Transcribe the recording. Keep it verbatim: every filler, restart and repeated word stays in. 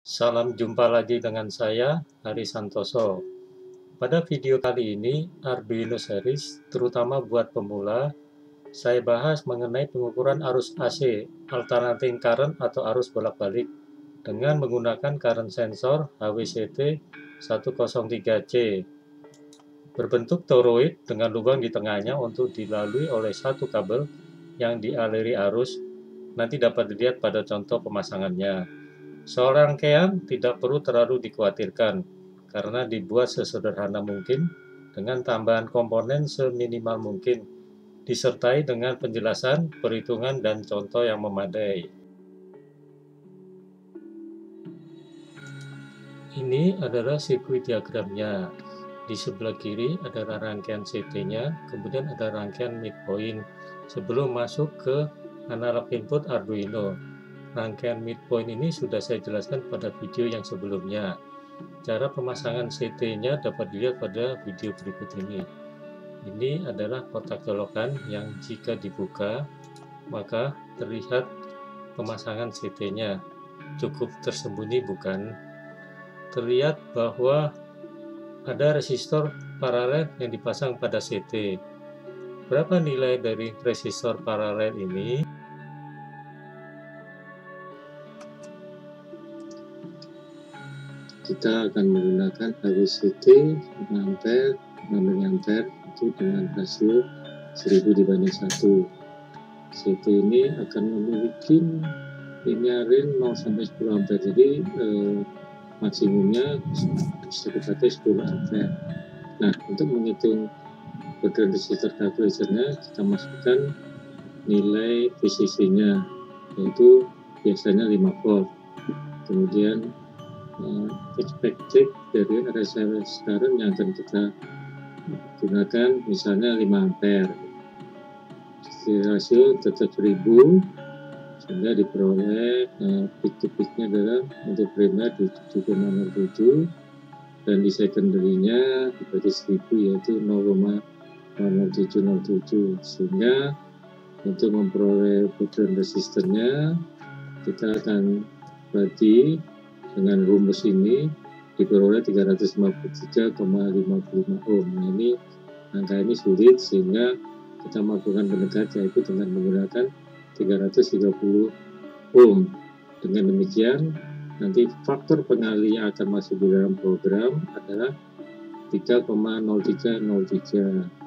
Salam jumpa lagi dengan saya, Hari Santoso. Pada video kali ini, Arduino Series, terutama buat pemula, saya bahas mengenai pengukuran arus A C, alternating current atau arus bolak-balik, dengan menggunakan current sensor H W C T seratus tiga C. Berbentuk toroid dengan lubang di tengahnya untuk dilalui oleh satu kabel yang dialiri arus, nanti dapat dilihat pada contoh pemasangannya. Soal rangkaian tidak perlu terlalu dikhawatirkan, karena dibuat sesederhana mungkin dengan tambahan komponen seminimal mungkin, disertai dengan penjelasan, perhitungan, dan contoh yang memadai. Ini adalah sirkuit diagramnya. Di sebelah kiri adalah rangkaian C T-nya, kemudian ada rangkaian midpoint sebelum masuk ke analog input Arduino. Rangkaian midpoint ini sudah saya jelaskan pada video yang sebelumnya. Cara pemasangan C T-nya dapat dilihat pada video berikut ini. Ini adalah kotak colokan yang jika dibuka, maka terlihat pemasangan C T-nya. Cukup tersembunyi bukan? Terlihat bahwa ada resistor paralel yang dipasang pada C T. Berapa nilai dari resistor paralel ini? Kita akan menggunakan H W C T lima ampere, enam miliampere itu dengan rasio seribu dibanding satu. C T ini akan memiliki linear range nol sampai sepuluh ampere, jadi eh, maksimumnya bisa dipakai sepuluh ampere. Nah, untuk menghitung bagian resistor calculator-nya, kita masukkan nilai V C C-nya, yaitu biasanya lima volt. Kemudian Uh, expected dari R S I current yang akan kita gunakan misalnya lima ampere. Rasio tetap seribu sehingga diperoleh uh, peak to peaknya adalah untuk primer di tujuh koma nol tujuh dan di secondary-nya dibagi seribu yaitu nol koma nol tujuh nol tujuh, sehingga untuk memperoleh background resistance-nya kita akan bagi dengan rumus ini diperoleh tiga ratus lima puluh tiga koma lima lima ohm. Nah, ini angka ini sulit sehingga kita melakukan pendekat yaitu dengan menggunakan tiga ratus tiga puluh ohm. Dengan demikian nanti faktor pengali yang akan masuk di dalam program adalah tiga koma nol tiga nol tiga.